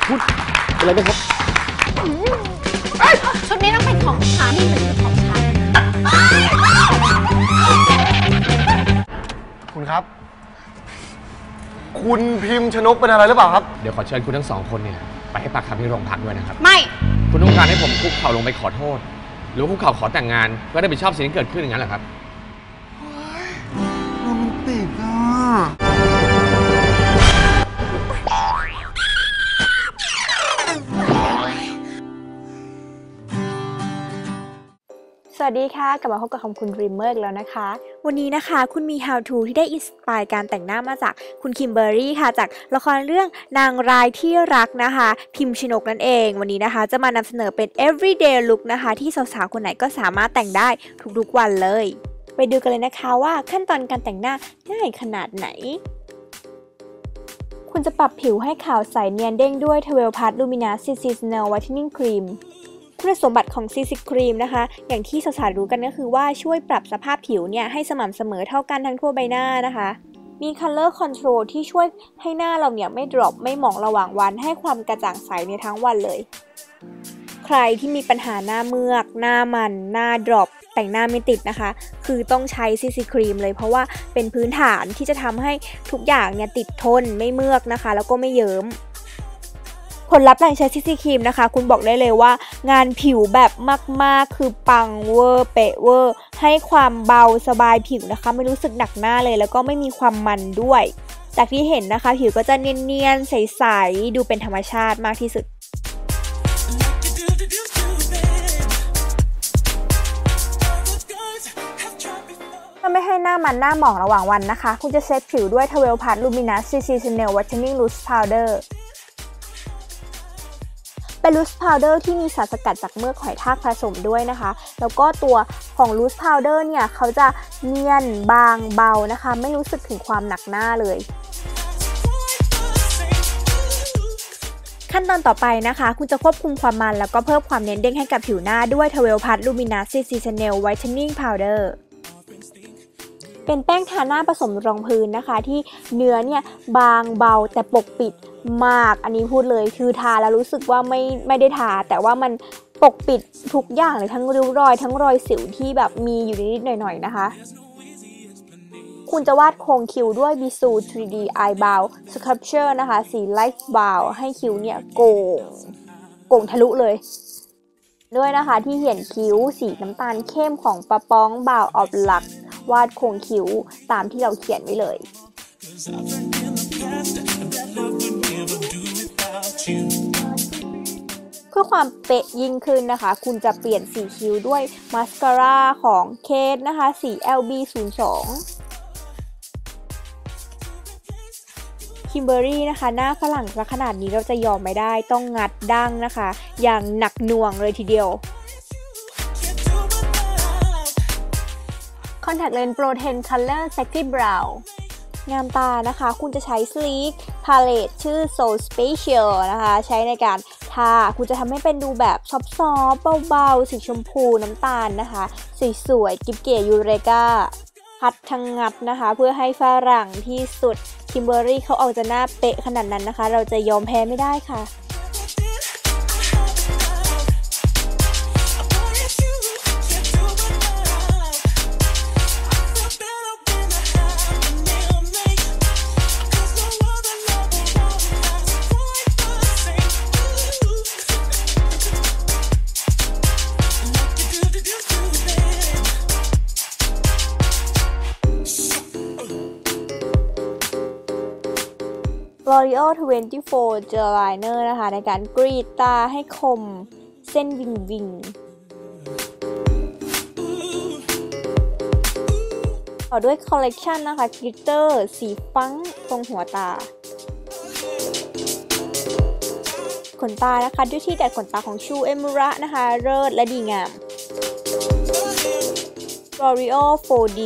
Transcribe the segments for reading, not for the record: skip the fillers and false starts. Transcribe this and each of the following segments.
พูดอะไรไหมครับชุดนี้ต้องเป็นของฉันนี่เป็นของฉันคุณครับคุณพิมพ์ชนกเป็นอะไรหรือเปล่าครับเดี๋ยวขอเชิญคุณทั้งสองคนเนี่ยไปให้ปากคำที่โรงพักด้วยนะครับไม่คุณต้องการให้ผมคุกเข่าลงไปขอโทษหรือคุกเข่าขอแต่งงานเพื่อได้รับผิดชอบสิ่งที่เกิดขึ้นอย่างนั้นเหรอครับโรแมนติกอ่ะสวัสดีค่ะกลับมาพบกับคำคุณรีเมอร์แล้วนะคะวันนี้นะคะคุณมี How to ที่ได้อินสปายการแต่งหน้ามาจากคุณคิมเบอร์รี่ค่ะจากละครเรื่องนางร้ายที่รักนะคะพิมพ์ชนกนั่นเองวันนี้นะคะจะมานำเสนอเป็น everyday look นะคะที่สาวๆคนไหนก็สามารถแต่งได้ทุกๆวันเลยไปดูกันเลยนะคะว่าขั้นตอนการแต่งหน้าง่ายขนาดไหนคุณจะปรับผิวให้ขาวใสเนียนเด้งด้วย 12 Part Luminous Seasonal Whitening Creamคุณสมบัติของ CC Cream นะคะอย่างที่สาวๆรู้กันก็คือว่าช่วยปรับสภาพผิวเนี่ยให้สม่ำเสมอเท่ากันทั้งทั่วใบหน้านะคะมี Color Control ที่ช่วยให้หน้าเราเนี่ยไม่ดรอปไม่หมองระหว่างวันให้ความกระจ่างใสในทั้งวันเลยใครที่มีปัญหาหน้าเมือกหน้ามันหน้าดรอปแต่งหน้าไม่ติดนะคะคือต้องใช้ CC Cream เลยเพราะว่าเป็นพื้นฐานที่จะทำให้ทุกอย่างเนี่ยติดทนไม่เมือกนะคะแล้วก็ไม่เยิ้มผลลัพธ์หลังใช้ CC Cream นะคะคุณบอกได้เลยว่างานผิวแบบมากๆคือปังเวอร์เป๊ะเวอร์ให้ความเบาสบายผิวนะคะไม่รู้สึกหนักหน้าเลยแล้วก็ไม่มีความมันด้วยจากที่เห็นนะคะผิวก็จะเนียนๆใสๆดูเป็นธรรมชาติมากที่สุดถ้าไม่ให้หน้ามันหน้าหมองระหว่างวันนะคะคุณจะเซตผิวด้วย 12 Part Luminous Seasonal Whitening Loose Powderเป็น loose powder ที่มีสารสกัดจากเมือกหอยทากผสมด้วยนะคะแล้วก็ตัวของ loose powder เนี่ยเขาจะเนียนบางเบานะคะไม่รู้สึกถึงความหนักหน้าเลยขั้นตอนต่อไปนะคะคุณจะควบคุมความมันแล้วก็เพิ่มความเนียนเด้งให้กับผิวหน้าด้วย 12 Part Luminous Seasonal Whitening Powderเป็นแป้งทาหน้าผสมรองพื้นนะคะที่เนื้อเนี่ยบางเบาแต่ปกปิดมากอันนี้พูดเลยคือทาแล้วรู้สึกว่าไม่ได้ทาแต่ว่ามันปกปิดทุกอย่างเลยทั้งริ้วรอยทั้งรอยสิวที่แบบมีอยู่นิดๆหน่อยๆนะคะคุณจะวาดโครงคิ้วด้วย Bisou 3D Eyebrow Sculpture นะคะสี Light Brown ให้คิ้วเนี่ยโก่งทะลุเลยด้วยนะคะที่เขียนคิ้วสีน้ำตาลเข้มของปะป้องบ่าวออบลักวาดโครงคิ้วตามที่เราเขียนไว้เลยเพื่อความเป๊ะยิ่งขึ้นนะคะคุณจะเปลี่ยนสีคิ้วด้วยมาสคาร่าของเคทนะคะสี LB02 คิมเบอรี่นะคะหน้าฝรั่งซะขนาดนี้เราจะยอมไม่ได้ต้องงัดดั้งนะคะอย่างหนักหน่วงเลยทีเดียวContact Lens Pro 10 Color Sexy Brow งามตานะคะคุณจะใช้ Sleek Palette ชื่อ So Special นะคะใช้ในการทาคุณจะทำให้เป็นดูแบบซอฟต์ๆเบาๆสีชมพูน้ำตาลนะคะสวยๆกิ๊บเก๋ยูเรกาพัดทั้งงัดนะคะเพื่อให้ฝรั่งที่สุดคิมเบอรี่เขาออกจะหน้าเป๊ะขนาดนั้นนะคะเราจะยอมแพ้ไม่ได้ค่ะL'Oreal 24 Gel Liner นะคะในการกรีดตาให้คมเส้นวิงต่อด้วยคอลเลกชันนะคะกลิตเตอร์สีฟังตรงหัวตาขนตานะคะด้วยที่ดัดขนตาของชูเอมูระนะคะเลิศและดีงาม L'Oreal 4D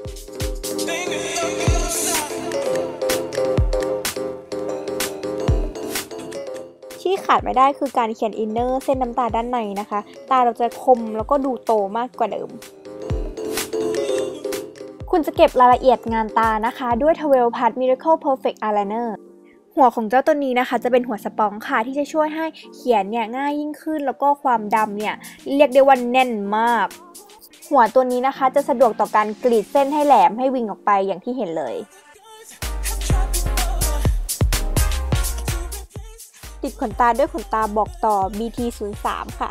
ที่ขาดไม่ได้คือการเขียนอินเนอร์เส้นน้ำตาด้านในนะคะตาเราจะคมแล้วก็ดูโตมากกว่าเดิมคุณจะเก็บรายละเอียดงานตานะคะด้วย 12 Part Miracle Perfect Eyeliner หัวของเจ้าตัวนี้นะคะจะเป็นหัวสปองค่ะที่จะช่วยให้เขียนเนี่ยง่ายยิ่งขึ้นแล้วก็ความดำเนี่ยเรียกได้ว่าแน่นมากหัวตัวนี้นะคะจะสะดวกต่อการกรีดเส้นให้แหลมให้วิ่งออกไปอย่างที่เห็นเลยติดขนตาด้วยขนตาบอกต่อ BT03 ค่ะ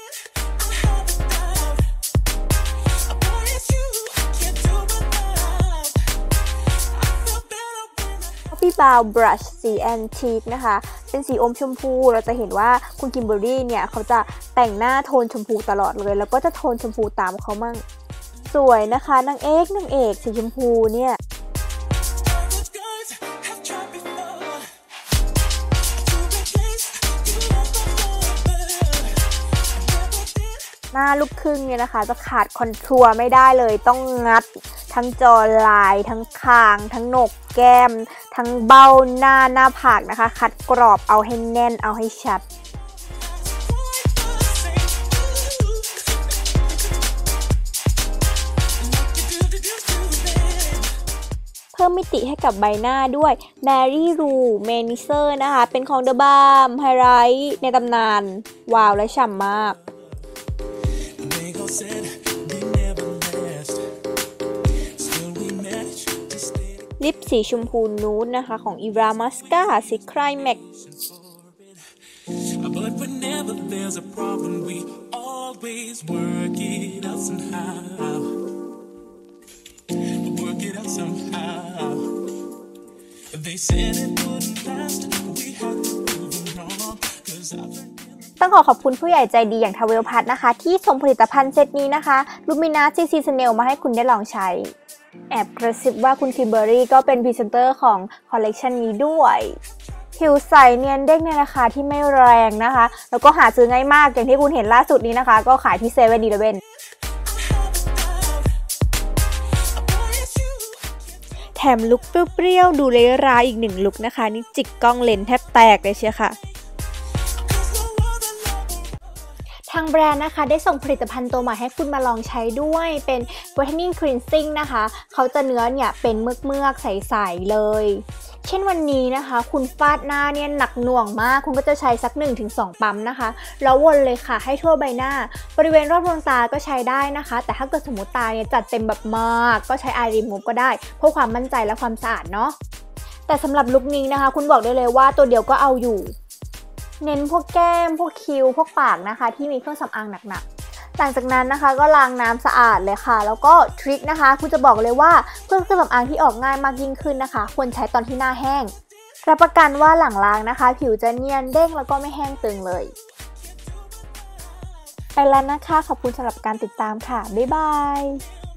พี่บาวบรัชสีแอนทีคนะคะเป็นสีอมชมพูเราจะเห็นว่าคุณคิมเบอร์รี่เนี่ยเขาจะแต่งหน้าโทนชมพูตลอดเลยแล้วก็จะโทนชมพูตามเขามั่งสวยนะคะนางเอกสีชมพูเนี่ยหน้าลูกครึ่งเนี่ยนะคะจะขาดคอนทัวร์ไม่ได้เลยต้องงัดทั้งจอลายทั้งคางทั้งโหนกแก้มทั้งเบ้าหน้าผากนะคะคัดกรอบเอาให้แน่นเอาให้ชัดเพิ่มมิติให้กับใบหน้าด้วย Mary Lou Manizer นะคะเป็นของ The Balm ไฮไลท์ในตำนานว้าวและฉ่ำมากลิปสีชมพูนูดนะคะของ Ira Masca สี Climax ต้องขอบคุณผู้ใหญ่ใจดีอย่างทเวลพัทนะคะที่ส่งผลิตภัณฑ์เซตนี้นะคะ Lumina CC Snail มาให้คุณได้ลองใช้แอบกระซิบว่าคุณคิมเบอร์รี่ก็เป็นพรีเซนเตอร์ของคอลเลกชันนี้ด้วยผิวใสเนียนเด้งในราคาที่ไม่แรงนะคะแล้วก็หาซื้อง่ายมากอย่างที่คุณเห็นล่าสุดนี้นะคะก็ขายที่7-Elevenแถมลุคเปรี้ยวๆดูเลยร้ายอีกหนึ่งลุคนะคะนี่จิกกล้องเลนส์แทบแตกเลยเชียวค่ะทางแบรนด์นะคะได้ส่งผลิตภัณฑ์ตัวใหม่ให้คุณมาลองใช้ด้วยเป็น Whitening Cleansing นะคะเขาจะเนื้อเนี่ยเป็นเมือกๆใสๆเลยเช่นวันนี้นะคะคุณฟาดหน้าเนี่ยหนักหน่วงมากคุณก็จะใช้สัก 1-2 ปั๊มนะคะแล้ววนเลยค่ะให้ทั่วใบหน้าบริเวณรอบดวงตาก็ใช้ได้นะคะแต่ถ้าเกิดสมมติตาเนี่ยจัดเต็มแบบมากก็ใช้ Eye Remove ก็ได้เพื่อความมั่นใจและความสะอาดเนาะแต่สำหรับลุคนี้นะคะคุณบอกได้เลยว่าตัวเดียวก็เอาอยู่เน้นพวกแก้มพวกคิ้วพวกปากนะคะที่มีเครื่องสำอางหนักๆหลังจากนั้นนะคะก็ล้างน้ำสะอาดเลยค่ะแล้วก็ทริคนะคะคุณจะบอกเลยว่าเครื่องสำอางที่ออกง่ายมากยิ่งขึ้นนะคะควรใช้ตอนที่หน้าแห้งรับประกันว่าหลังล้างนะคะผิวจะเนียนเด้งแล้วก็ไม่แห้งตึงเลยไปแล้วนะคะขอบคุณสำหรับการติดตามค่ะบ๊ายบาย